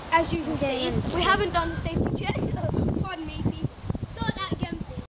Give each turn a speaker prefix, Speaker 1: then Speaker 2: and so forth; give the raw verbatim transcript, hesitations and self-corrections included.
Speaker 1: as you can see, we haven't done the safety check.